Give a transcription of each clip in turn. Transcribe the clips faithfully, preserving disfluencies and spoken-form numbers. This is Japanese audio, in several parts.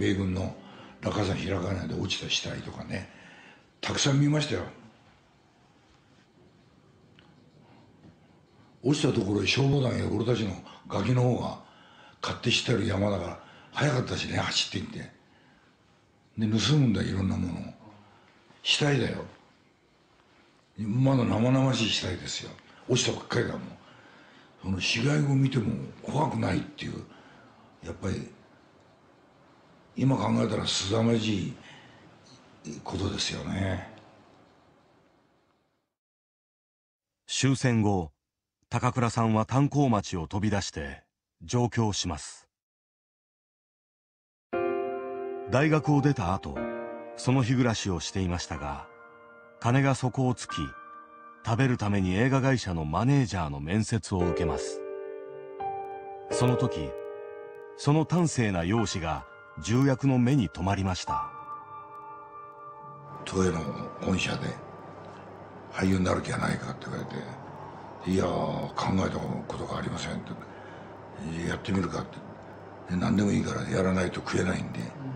米軍の落下傘開かないで落ちた死体とかね、たくさん見ましたよ。落ちたところへ消防団や俺たちのガキの方が勝手知ってる山だから早かったしね、走っていってで盗むんだよ、いろんなものを。死体だよ、まだ生々しい死体ですよ。落ちたばっかりだもん。その死骸を見ても怖くないっていう、やっぱり今考えたら凄まじいことですよね。 終戦後、高倉さんは炭鉱町を飛び出して上京します。大学を出た後、その日暮らしをしていましたが、金が底をつき、食べるために映画会社のマネージャーの面接を受けます。その時、その端正な容姿が重役の目に留まりました。 東映の本社で俳優になる気はないかって言われて、いやー考えたことがありませんって、やってみるかって、何でもいいからやらないと食えないんで。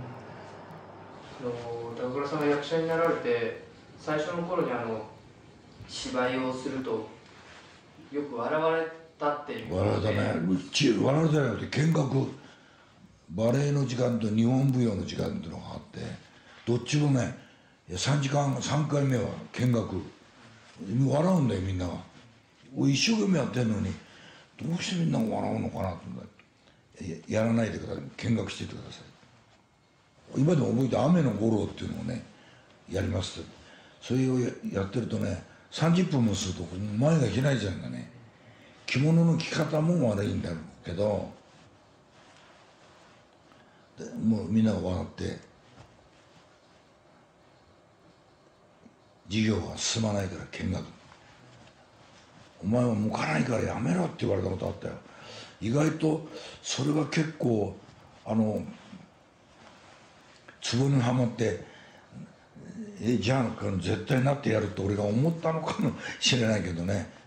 うん、高倉さんが役者になられて最初の頃にあの芝居をするとよく笑われたっていう。 笑われたね。笑われたじゃなくて見学、バレエの時間と日本舞踊の時間っていうのがあって、どっちもねさんじかんさんかいめは見学、笑うんだよみんなが。一生懸命やってんのにどうしてみんなが笑うのかなと思って、やらないでください、見学しててください。今でも覚えて「雨の五郎」っていうのをねやりますって、それを や, やってるとねさんじゅっぷんもすると前が開いちゃうんだね。着物の着方も悪いんだけど、もうみんなが笑って授業が進まないから見学、お前は向かないからやめろって言われたことあったよ。意外とそれは結構あのツボにはまって、えじゃあ絶対なってやるって俺が思ったのかもしれないけどね。